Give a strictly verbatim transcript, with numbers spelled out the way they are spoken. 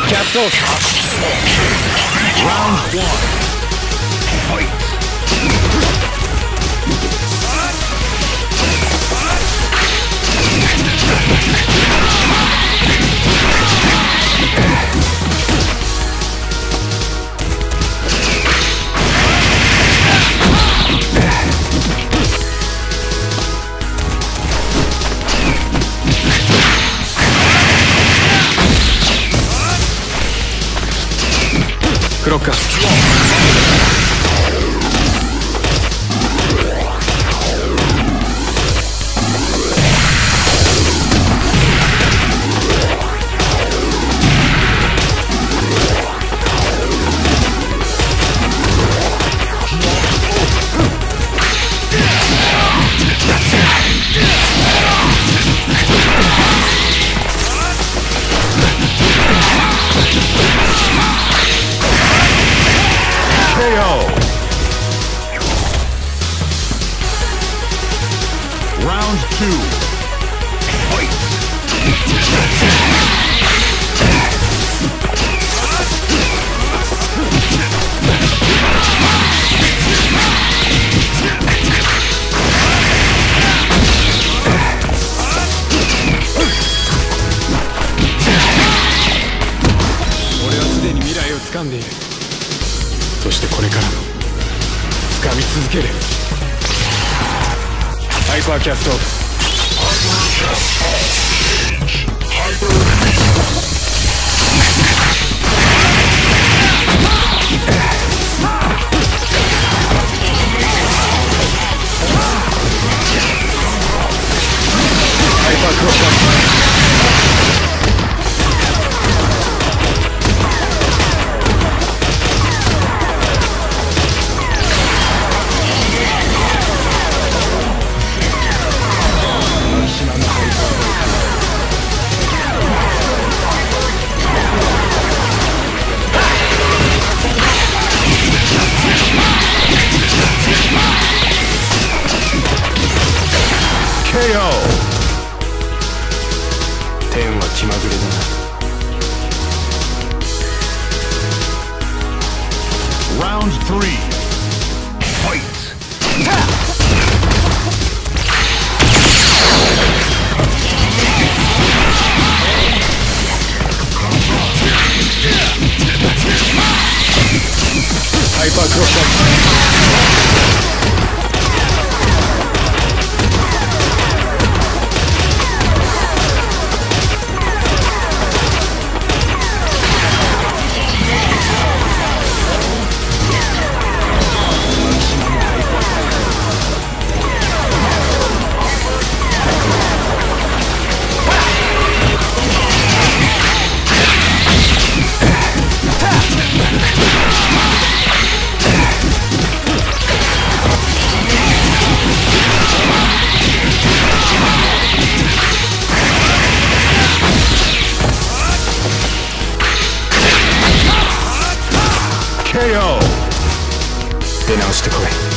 キャプト。 Round one. Fight. クロッカー。 Round two. Fight. 俺はすでに未来を掴んでいる。そしてこれからも掴み続ける。ハイパーキャスト。ハイパークロッカー。天は気まぐれだな。 Round three. Fight. ハイパークロッカー。ケーオー。出直してこい。